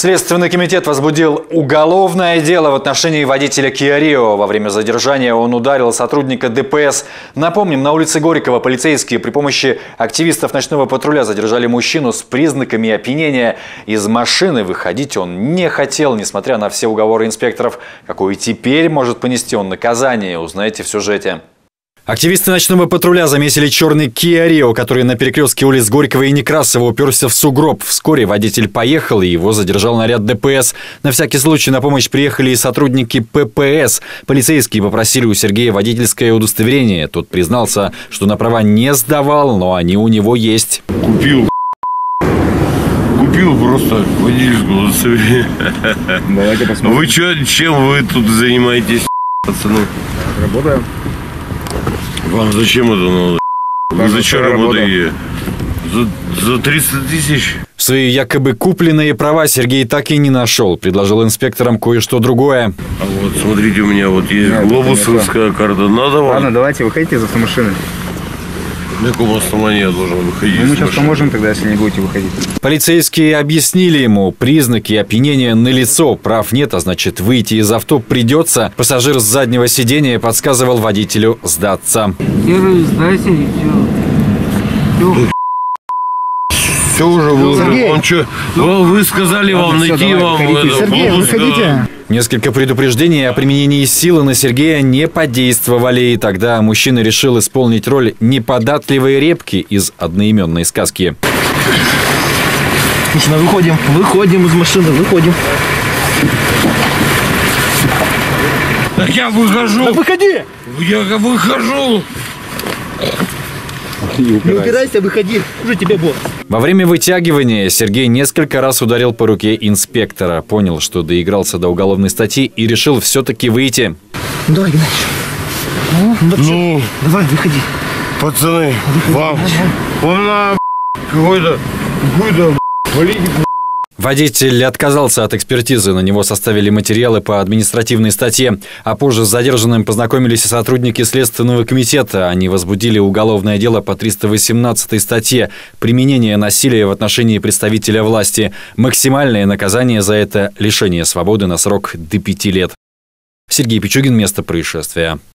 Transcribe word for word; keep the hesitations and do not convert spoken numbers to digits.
Следственный комитет возбудил уголовное дело в отношении водителя Kia Rio. Во время задержания он ударил сотрудника ДПС. Напомним, на улице Горького полицейские при помощи активистов ночного патруля задержали мужчину с признаками опьянения. Из машины выходить он не хотел, несмотря на все уговоры инспекторов. Какое теперь может понести он наказание, узнаете в сюжете. Активисты ночного патруля заметили черный Kia Rio, который на перекрестке улиц Горького и Некрасова уперся в сугроб. Вскоре водитель поехал, и его задержал наряд ДПС. На всякий случай на помощь приехали и сотрудники ППС. Полицейские попросили у Сергея водительское удостоверение. Тот признался, что на права не сдавал, но они у него есть. Купил. Купил просто водительское удостоверение. Давайте посмотрим. Вы чё, чем вы тут занимаетесь, пацаны? Работаю. Вам зачем это надо? Вы за что работаете? За, за триста тысяч? Свои якобы купленные права Сергей так и не нашел. Предложил инспекторам кое-что другое. А вот смотрите, у меня вот есть Нет, глобусовская карта. Надо вам? Ладно, давайте выходите из автомашины. На каком основании я должен выходить? Ну, мы сейчас поможем тогда, если не будете выходить. Полицейские объяснили ему, признаки опьянения налицо. Прав нет, а значит выйти из авто придется. Пассажир с заднего сидения подсказывал водителю сдаться. Серый, сдайся и все. Все уже, вы, Сергей. он что? Вы, вы сказали вам Ладно, найти все, вам... давай, это, Сергей, глобус, выходите. Несколько предупреждений о применении силы на Сергея не подействовали, и тогда мужчина решил исполнить роль неподатливой репки из одноименной сказки. Отлично, выходим, выходим из машины, выходим. Так я выхожу! Да выходи! Я выхожу! Не упирайся, выходи, уже тебе босс. Во время вытягивания Сергей несколько раз ударил по руке инспектора. Понял, что доигрался до уголовной статьи и решил все-таки выйти. Давай, Геннадьевич. Ну, ну, Ну, давай, выходи. пацаны, вам, вам на какой-то, какой-то политик. Водитель отказался от экспертизы, на него составили материалы по административной статье. А позже с задержанным познакомились и сотрудники Следственного комитета. Они возбудили уголовное дело по триста восемнадцатой статье «Применение насилия в отношении представителя власти». Максимальное наказание за это – лишение свободы на срок до пяти лет. Сергей Пичугин, место происшествия.